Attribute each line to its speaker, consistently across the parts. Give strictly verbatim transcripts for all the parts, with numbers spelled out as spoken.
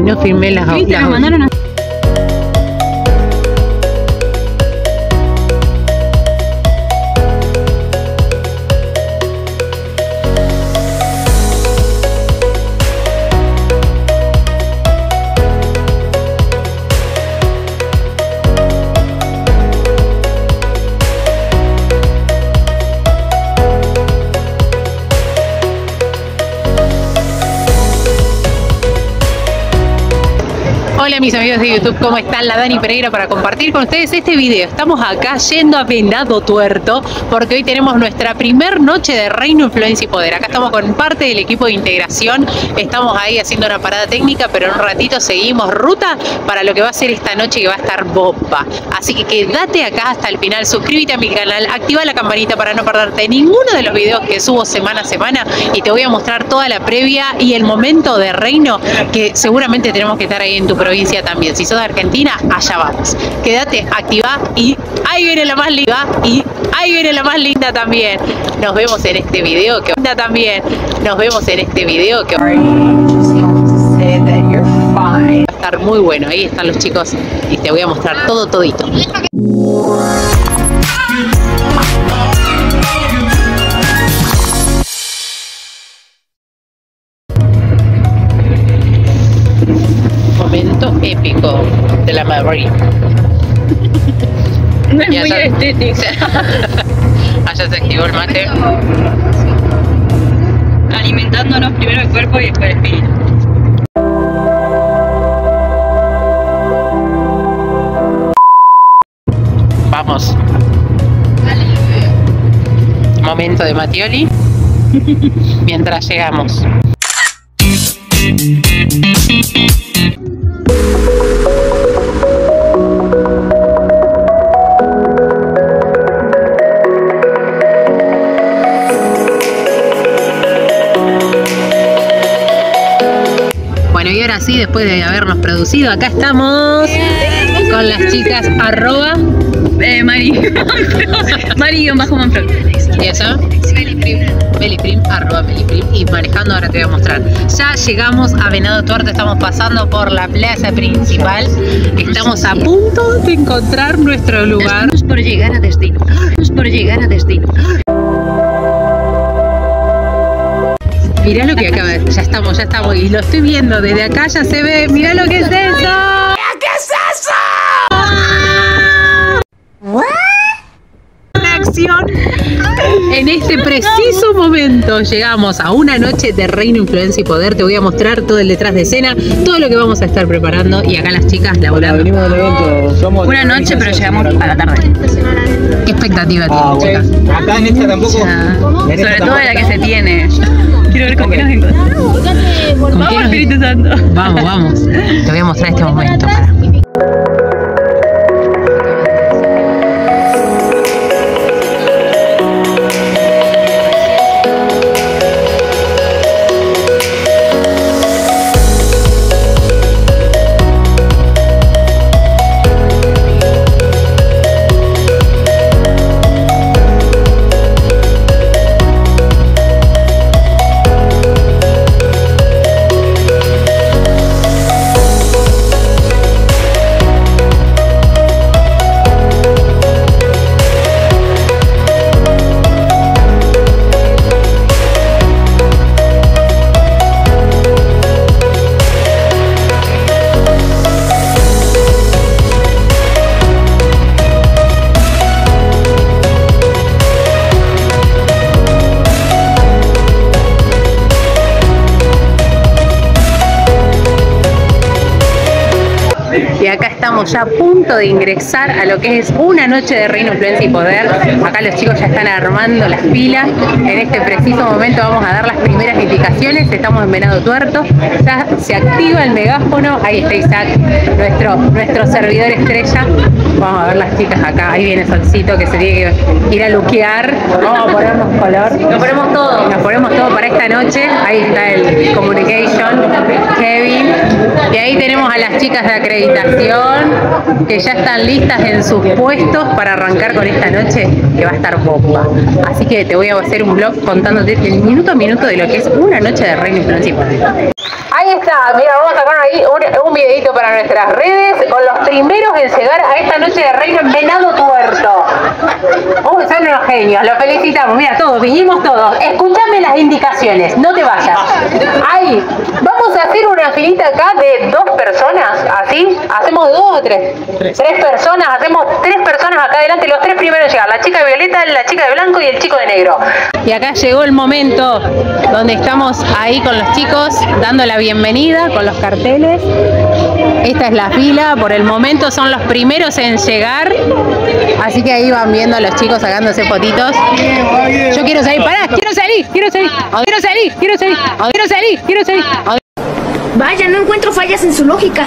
Speaker 1: no filmé las
Speaker 2: ¿Viste?
Speaker 1: las
Speaker 2: Me mandaron a...
Speaker 1: Hola mis amigos de YouTube, ¿cómo están? La Dani Pereira para compartir con ustedes este video. Estamos acá yendo a Venado Tuerto porque hoy tenemos nuestra primer noche de Reino, Influencia y Poder. Acá estamos con parte del equipo de integración, estamos ahí haciendo una parada técnica, pero en un ratito seguimos ruta para lo que va a ser esta noche, que va a estar bomba. Así que quédate acá hasta el final, suscríbete a mi canal, activa la campanita para no perderte ninguno de los videos que subo semana a semana y te voy a mostrar toda la previa y el momento de Reino, que seguramente tenemos que estar ahí en tu provincia también. Si sos de Argentina, allá vamos. Quédate, activa y ahí viene la más linda y ahí viene la más linda también. Nos vemos en este video que linda también. Nos vemos en este video que va a estar muy bueno. Ahí están los chicos y te voy a mostrar todo todito. Momento épico de la Madrid.
Speaker 2: No es muy estético.
Speaker 1: Allá se activó el mate.
Speaker 2: Alimentándonos primero el cuerpo y después el espíritu.
Speaker 1: Vamos. Momento de Mattioli. Mientras llegamos. Bueno, y ahora sí, después de habernos producido, acá estamos con las chicas arroba
Speaker 2: Eh, Mari. Mari-Manfrol.
Speaker 1: ¿Y eso? Meliprim, arroba Meliprim. Y manejando ahora te voy a mostrar. Ya llegamos a Venado Tuerto, estamos pasando por la plaza principal. Estamos a punto de encontrar nuestro lugar.
Speaker 2: Estamos por llegar a destino. Estamos por llegar a destino.
Speaker 1: Mirá lo que acaba de... Ya estamos, ya estamos. Y lo estoy viendo desde acá, ya se ve. Mirá lo que es eso. ¿Qué es eso? Una acción. En este preciso momento llegamos a una noche de Reino, Influencia y Poder. Te voy a mostrar todo el detrás de escena, todo lo que vamos a estar preparando. Y acá las chicas laburando.
Speaker 3: Venimos del evento, somos
Speaker 2: Una noche, pero llegamos a la tarde.
Speaker 1: ¿Qué expectativa
Speaker 3: Ah,
Speaker 1: tienen,
Speaker 3: bueno.
Speaker 1: chicas?
Speaker 3: Acá en esta tampoco.
Speaker 2: Ya.
Speaker 3: En esta
Speaker 2: Sobre todo
Speaker 3: tampoco.
Speaker 2: de la que se tiene. Quiero ver con qué nos encontramos.
Speaker 1: ¿Con
Speaker 2: Vamos,
Speaker 1: qué nos-
Speaker 2: Espíritu Santo.
Speaker 1: Vamos, vamos. Te voy a mostrar este momento. Para. Y acá estamos ya a punto de ingresar a lo que es una noche de Reino, Influencia y Poder. Acá los chicos ya están armando las filas. En este preciso momento vamos a dar las primeras indicaciones. Estamos en Venado Tuerto. Ya se activa el megáfono. Ahí está Isaac, nuestro, nuestro servidor estrella. Vamos a ver las chicas acá. Ahí viene Solcito que se tiene que ir a luquear. Vamos a ponernos color. Nos ponemos todo. Nos ponemos todo para esta noche. Ahí está el communication, Kevin. Y ahí tenemos a las chicas de acreditación que ya están listas en sus puestos para arrancar con esta noche que va a estar bomba. Así que te voy a hacer un vlog contándote el minuto a minuto de lo que es una noche de Reino, Influencia y Poder. Ahí está, mira, vamos a sacar ahí un, un videito para nuestras redes con los primeros en llegar a esta noche de reino en Venado Tuerto. Oh, son unos genios, los felicitamos. Mira, todos, vinimos todos. Escúchame las indicaciones, no te vayas. Ahí, vamos a hacer una filita acá de dos personas, ¿así? ¿Hacemos dos o tres? Tres. Tres personas, hacemos tres personas acá adelante, los tres primeros en llegar. La chica de violeta, la chica de blanco y el chico de negro. Y acá llegó el momento donde estamos ahí con los chicos, dando la bienvenida con los carteles. Esta es la fila, por el momento son los primeros en llegar, así que ahí van viendo a los chicos sacándose fotitos. Yo quiero salir, pará, quiero salir, quiero salir, quiero salir, quiero salir, quiero salir, quiero salir.
Speaker 4: Vaya, no encuentro fallas en su lógica.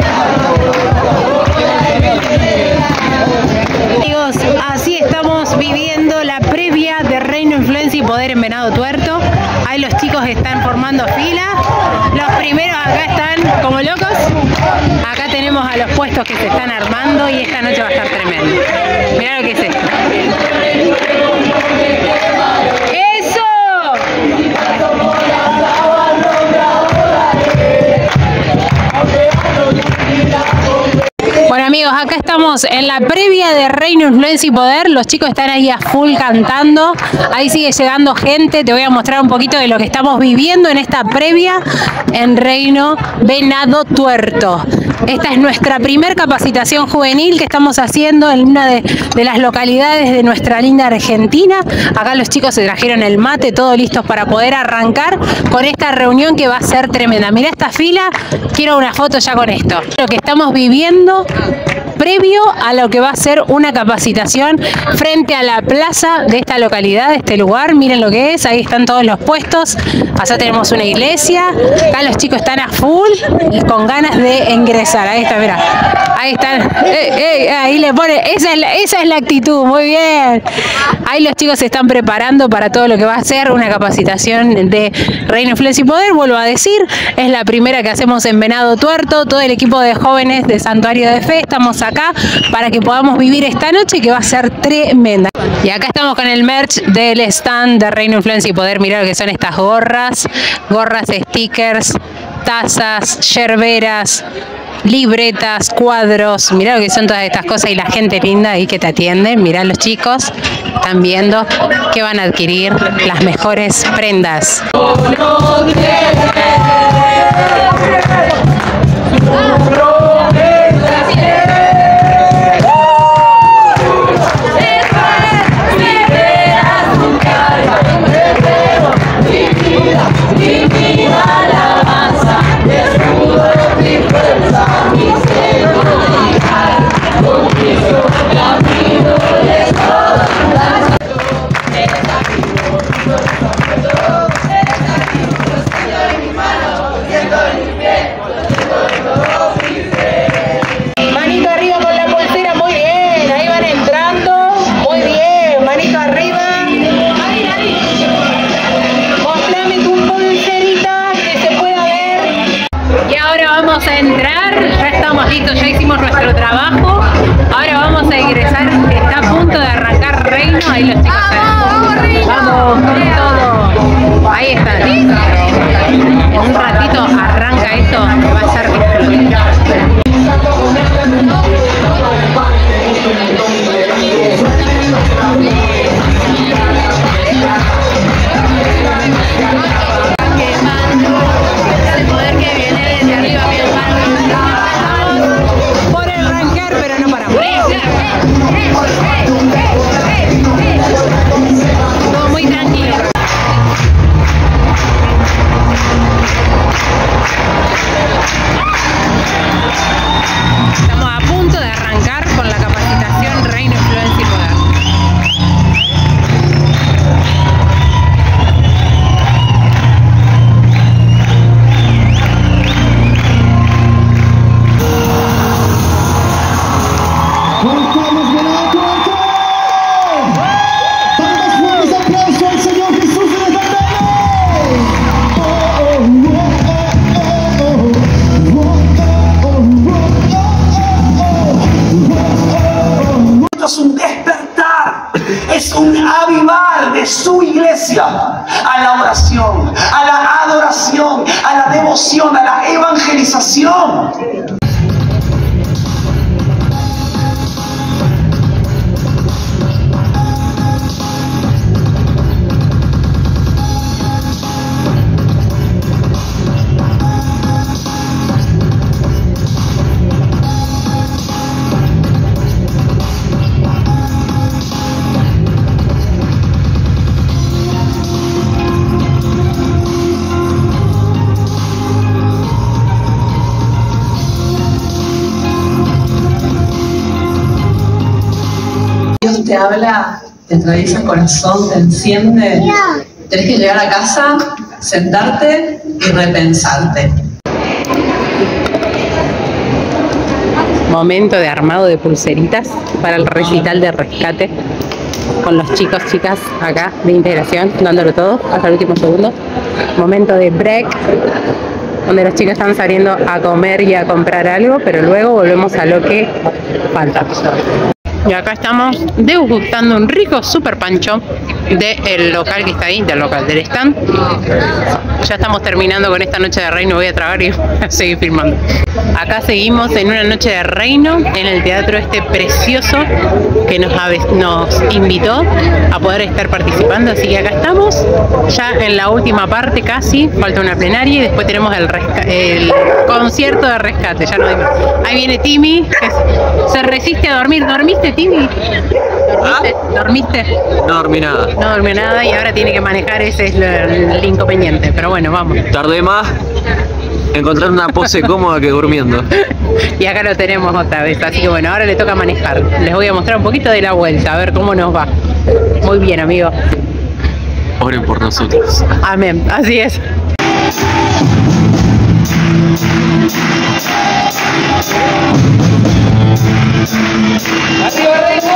Speaker 1: Amigos, así estamos viviendo la previa de Reino, Influencia y Poder en Venado Tuerto. Ahí los chicos están formando fila. Los primeros acá están como locos. Acá tenemos a los puestos que se están armando y esta noche va a estar tremendo. Mirá lo que es esto. ¡Eso! Bueno amigos, acá estamos en la previa de Reino, Influencia y Poder. Los chicos están ahí a full cantando. Ahí sigue llegando gente. Te voy a mostrar un poquito de lo que estamos viviendo en esta previa en Reino Venado Tuerto. Esta es nuestra primer capacitación juvenil que estamos haciendo en una de, de las localidades de nuestra linda Argentina. Acá los chicos se trajeron el mate, todo listos para poder arrancar con esta reunión que va a ser tremenda. Mirá esta fila, quiero una foto ya con esto. Lo que estamos viviendo previo a lo que va a ser una capacitación frente a la plaza de esta localidad, de este lugar. Miren lo que es, ahí están todos los puestos. Allá tenemos una iglesia. Acá los chicos están a full y con ganas de ingresar. Ahí está, mira. Ahí están. Eh, eh, ahí le pone. Esa es, la, esa es la actitud. Muy bien. Ahí los chicos se están preparando para todo lo que va a ser una capacitación de Reino, Influencia y Poder. Vuelvo a decir, es la primera que hacemos en Venado Tuerto. Todo el equipo de jóvenes de Santuario de Fe estamos acá para que podamos vivir esta noche que va a ser tremenda. Y acá estamos con el merch del stand de Reino, Influencia y Poder. Mirá lo que son estas gorras, gorras, stickers, tazas, yerberas, libretas, cuadros. Mirá lo que son todas estas cosas y la gente linda ahí que te atiende. Mirá los chicos, están viendo que van a adquirir las mejores prendas. Manito arriba con la pulsera, muy bien, ahí van entrando, muy bien, manito arriba. Mostrame tu pulserita que se pueda ver. Y ahora vamos a entrar, ya estamos listos, ya hicimos nuestro trabajo. Ahora vamos a ingresar, está a punto de arrancar Reino, ahí los chicos están. Vamos con todo. Ahí están. En un ratito arranca esto, que va a ser explosivo. Por arrancar, pero no paramos.
Speaker 5: animal de su iglesia a la oración, a la adoración, a la devoción, a la evangelización.
Speaker 6: Dios te habla, te atraviesa el corazón, te enciende. Tenés que llegar a casa, sentarte y repensarte.
Speaker 1: Momento de armado de pulseritas para el recital de rescate con los chicos, chicas acá de integración, dándolo todo hasta el último segundo. Momento de break, donde los chicos están saliendo a comer y a comprar algo, pero luego volvemos a lo que falta. Y acá estamos degustando un rico super pancho del local que está ahí, del local del stand. Ya estamos terminando con esta noche de reino, voy a tragar y voy a seguir filmando. Acá seguimos en una noche de reino en el teatro este precioso que nos, nos invitó a poder estar participando, así que acá estamos ya en la última parte casi, falta una plenaria y después tenemos el, el concierto de rescate. Ya no digo. Ahí viene Timmy, que se resiste a dormir. ¿Dormiste, Timmy? ¿Dormiste? ¿Dormiste?
Speaker 3: No dormí nada.
Speaker 1: No durmió nada y ahora tiene que manejar, ese es el, el inconveniente, pero bueno, vamos.
Speaker 3: Tardé más encontrar una pose cómoda que durmiendo.
Speaker 1: Y acá lo tenemos otra vez, así que bueno, ahora le toca manejar. Les voy a mostrar un poquito de la vuelta, a ver cómo nos va. Muy bien, amigo.
Speaker 3: Oren por nosotros.
Speaker 1: Amén, así es. ¡Arriba, Reino!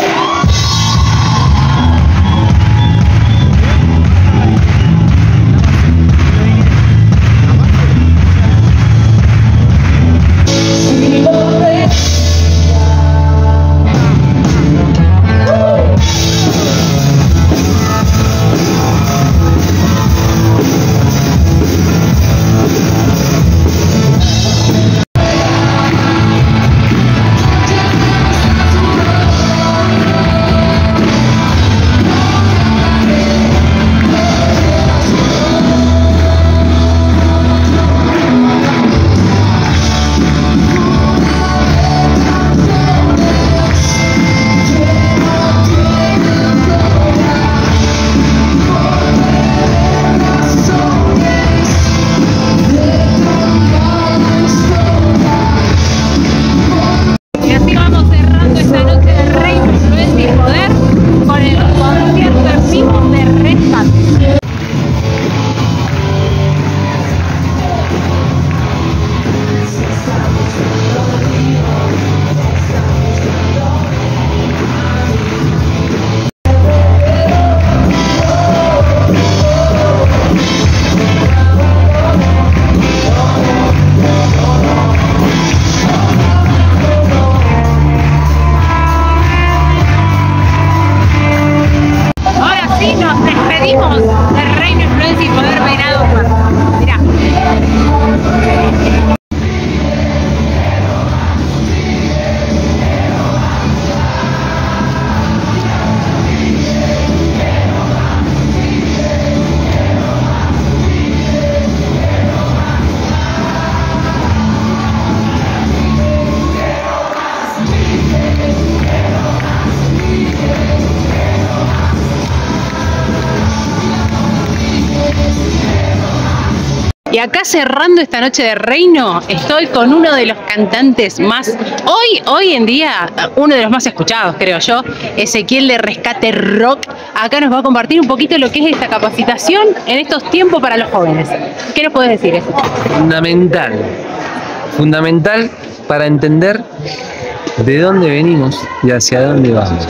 Speaker 1: Y acá cerrando esta noche de reino, estoy con uno de los cantantes más, hoy, hoy en día, uno de los más escuchados, creo yo, Ezequiel de Rescate Rock. Acá nos va a compartir un poquito lo que es esta capacitación en estos tiempos para los jóvenes. ¿Qué nos puedes decir, eso?
Speaker 7: Fundamental, fundamental para entender de dónde venimos y hacia dónde vamos.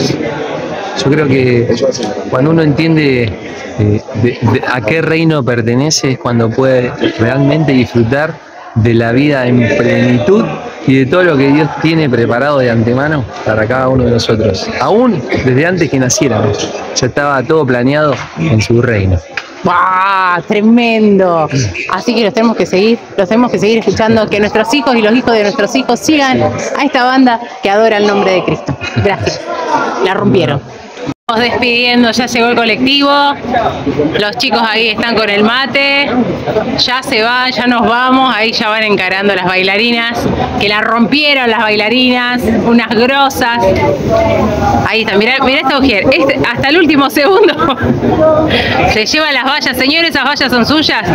Speaker 7: Yo creo que cuando uno entiende eh, de, de a qué reino pertenece es cuando puede realmente disfrutar de la vida en plenitud y de todo lo que Dios tiene preparado de antemano para cada uno de nosotros. Aún desde antes que naciéramos, ya estaba todo planeado en su reino.
Speaker 1: ¡Wow! Tremendo. Así que los tenemos que seguir, los tenemos que seguir escuchando, que nuestros hijos y los hijos de nuestros hijos sigan a esta banda que adora el nombre de Cristo. Gracias. La rompieron. Estamos despidiendo, ya llegó el colectivo, los chicos ahí están con el mate, ya se van, ya nos vamos, ahí ya van encarando las bailarinas, que la rompieron las bailarinas, unas grosas. Ahí está, mirá, mirá esta mujer, este, hasta el último segundo se lleva las vallas. Señor, ¿esas vallas son suyas?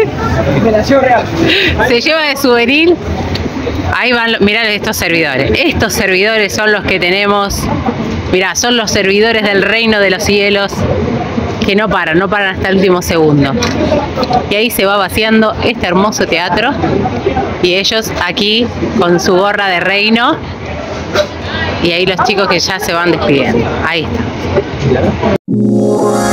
Speaker 1: Se lleva de souvenir. Ahí van, mirá estos servidores, estos servidores son los que tenemos. Mirá, son los servidores del reino de los cielos que no paran, no paran hasta el último segundo. Y ahí se va vaciando este hermoso teatro y ellos aquí con su gorra de reino y ahí los chicos que ya se van despidiendo. Ahí está.